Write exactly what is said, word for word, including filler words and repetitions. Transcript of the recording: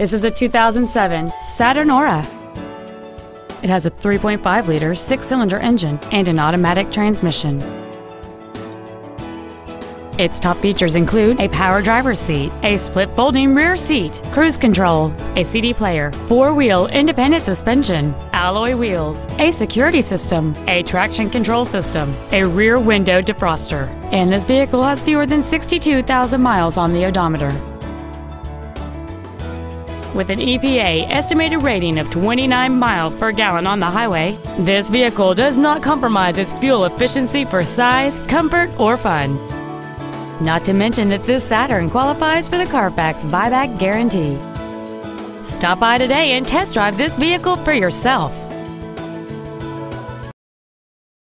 This is a two thousand seven Saturn Aura. It has a three point five liter six-cylinder engine and an automatic transmission. Its top features include a power driver's seat, a split folding rear seat, cruise control, a C D player, four-wheel independent suspension, alloy wheels, a security system, a traction control system, a rear window defroster, and this vehicle has fewer than sixty-two thousand miles on the odometer. With an E P A estimated rating of twenty-nine miles per gallon on the highway, this vehicle does not compromise its fuel efficiency for size, comfort, or fun. Not to mention that this Saturn qualifies for the Carfax buyback guarantee. Stop by today and test drive this vehicle for yourself.